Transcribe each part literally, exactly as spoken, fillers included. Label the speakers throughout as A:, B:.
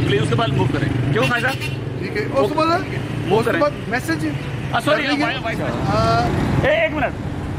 A: Please उसके बाद move करें। क्यों भाई साहब?
B: ठीक है, उसके बाद
A: मूव करें।
B: मैसेज
A: सॉरी एक मिनट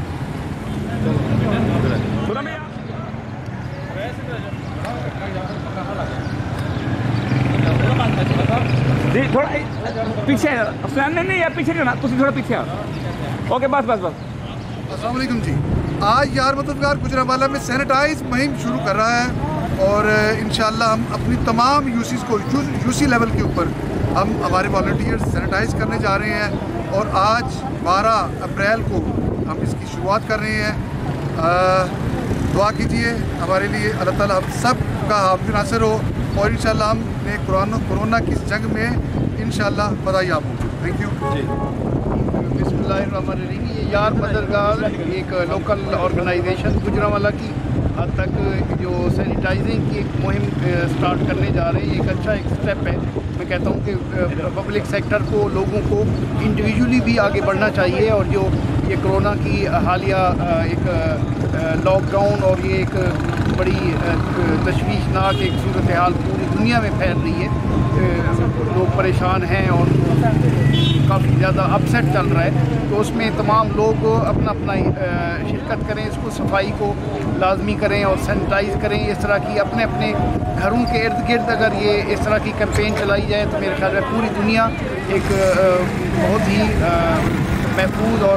A: जी थोड़ा पीछे नहीं नहीं यार पीछे क्यों ना तुम थोड़ा पीछे आओ। ओके बस बस बस।
B: अस्सलाम वालेकुम जी। आज यार मददगार गुजरांवाला में सैनिटाइज मुहिम शुरू कर रहा है और इंशाल्लाह हम अपनी तमाम यूसीज को यूसी लेवल के ऊपर हम हमारे वॉलंटियर्स सैनिटाइज करने जा रहे हैं और आज बारह अप्रैल को हम इसकी शुरुआत कर रहे हैं। आ, दुआ कीजिए हमारे लिए, अल्लाह ताला हम सब का हाफ़िज़ नासिर हो और इंशाल्लाह हमने कोरोना कोरोना की जंग में इंशाल्लाह फतहयाब हो। थैंक यू जी।
C: बिस्मिल्लाहिर्रहमानिर्रहीम। ये यार मददगार एक लोकल ऑर्गेनाइजेशन गुजरांवाला की हद तक जो सैनिटाइजिंग की एक मुहिम स्टार्ट करने जा रहे हैं, एक अच्छा एक स्टेप है। मैं कहता हूँ कि पब्लिक सेक्टर को, लोगों को इंडिविजुअली भी आगे बढ़ना चाहिए और जो ये कोरोना की हालिया एक लॉकडाउन और ये एक बड़ी तशवीशनाक एक सूरत हाल पूरी दुनिया में फैल रही है, लोग परेशान हैं और काफ़ी ज़्यादा अपसेट चल रहा है, तो उसमें तमाम लोग अपना अपना शिरकत करें, इसको सफाई को लाजमी करें और सैनिटाइज़ करें। इस तरह की अपने अपने घरों के इर्द गिर्द अगर ये इस तरह की कैंपेन चलाई जाए तो मेरे ख्याल में पूरी दुनिया एक बहुत ही महफूज और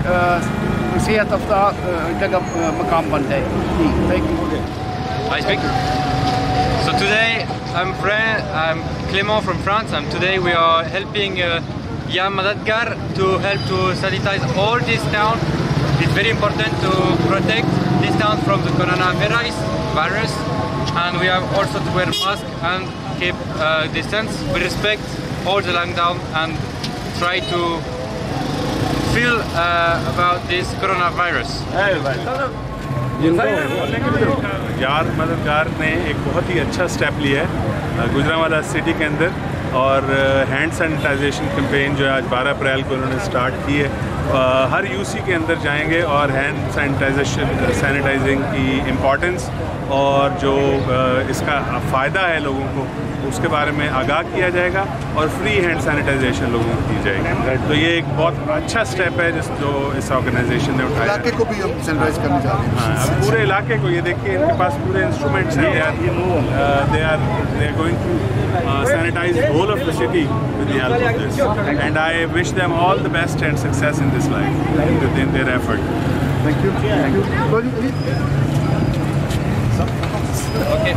C: सेहत अफ्ता जगह मकाम बन जाए। जी thank you.
D: I speak. So today I'm Fran, I'm Clément from France, and today we are helping uh, Yar Madadgar to help to sanitize all this town. It's very important to protect this town from the coronavirus virus, and we have also to wear mask and keep uh, distance. We respect all the lockdown and try to feel uh, about this coronavirus.
E: यार मददगार ने एक बहुत ही अच्छा step लिया है Gujranwala city के अंदर और हैंड सैनिटाइजेशन कैंपेन जो है आज बारह अप्रैल को उन्होंने स्टार्ट की है। हर यूसी के अंदर जाएंगे और हैंड सैनिटाइजेशन सैनिटाइजिंग की इम्पोर्टेंस और जो इसका फ़ायदा है लोगों को उसके बारे में आगाह किया जाएगा और फ्री हैंड सैनिटाइजेशन लोगों को की जाएगी। तो ये एक बहुत अच्छा स्टेप है जिस जो इस ऑर्गेनाइजेशन ने उठाया।
B: इलाके को भी हम सैनिटाइज करने जा रहे हैं।
E: हाँ, अब पूरे इलाके को ये देखिए इनके पास पूरे इंस्ट्रूमेंट्स हैं। They are they are they are going to sanitize whole of the city with the help of this and I wish them all the best and success in this life in their effort.
B: Thank you thank you.
D: Okay.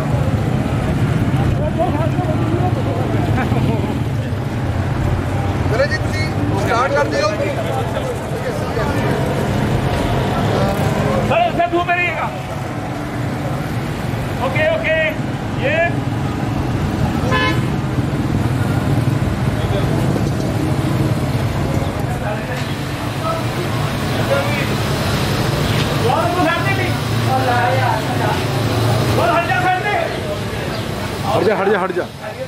B: चले जी तुसी start कर दियो।
A: Sir sir धूप में रहिएगा। Okay okay ये
B: हट जा हट जा हट जा।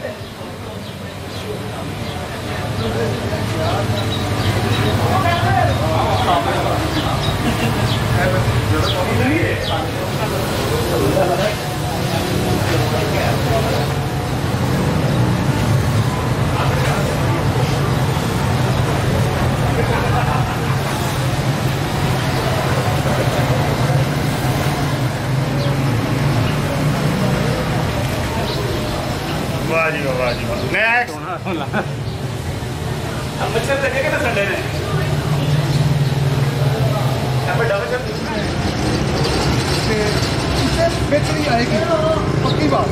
E: वाह जी वाह जी वाह। नेक्स्ट
A: मच्छर देखेगा ना संडे में
B: बेहतरी आएगी, पक्की बात।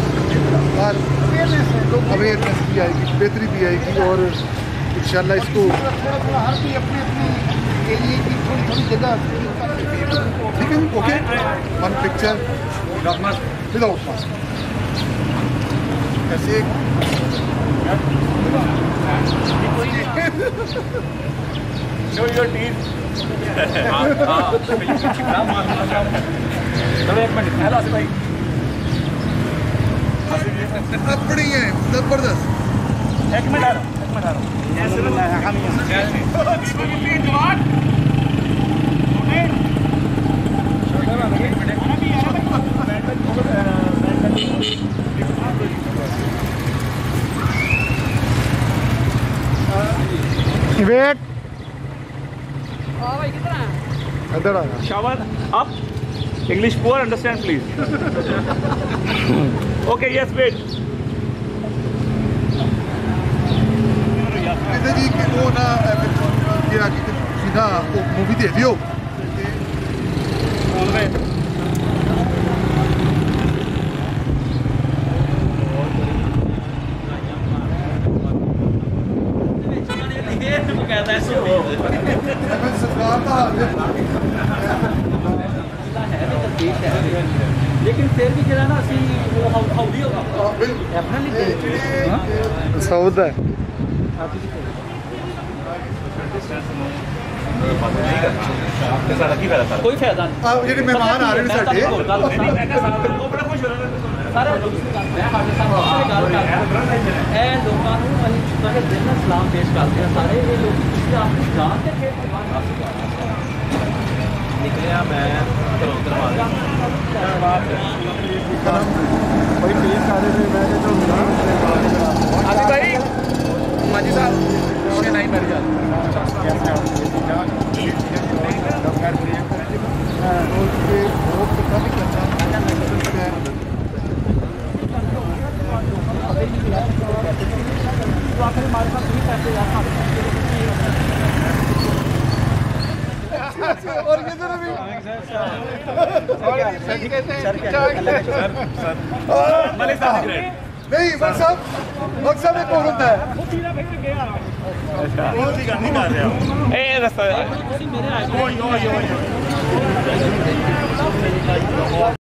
B: अवेयरनेस भी आएगी, बेहतरी भी आएगी और इंशाल्लाह इसको हर कोई अपने अपने एरिए की थोड़ी थोड़ी जगह। ठीक है okay. One picture without mask ऐसे
A: show your teeth। हाँ हाँ चलो एक मिनट हेलो आसिफ भाई।
B: अपनी है जबरदस्त।
A: एक मिनट आ रहा हूँ एक मिनट आ रहा हूँ।
B: वेट इधर आ
A: Shower up. English poor, understand please. Okay, yes, wait.
B: कहते जी कि वो ना क्या सीधा मूवी दे दियो
F: लेकिन फिर भी जरा ना असं वो हाउली होगा
B: साउथ है
F: कोई फायदा नहीं
B: ਜਿਹੜੇ ਮਹਿਮਾਨ ਆ ਰਹੇ ਨੇ ਸਾਡੇ
F: सारे मैं हाडे साहब से गल कर रहा ए लोगों ਨੂੰ ਅਸੀਂ ਚੁੱਕਾ ਕੇ ਦਿਨ ਸਲਾਮ ਪੇਸ਼ ਕਰਦੇ ਆ ਸਾਰੇ ਇਹ ਲੋਕ ਤੁਸੀਂ ਆਪ ਨੂੰ ਜਾਣ ਤੇ ਖੇਡ ਨਿਕਲਿਆ ਮੈਂ ਘਰੋਂ ਦਰਵਾਜ਼ਾ
B: भाई प्लीज सारे में मैं तो
A: आदि भाई माजी साहब छः नहीं मर जाते
B: और किधर अभी नहीं वक्त साहब वक्त साहब एक और होता है
A: ए रास्ता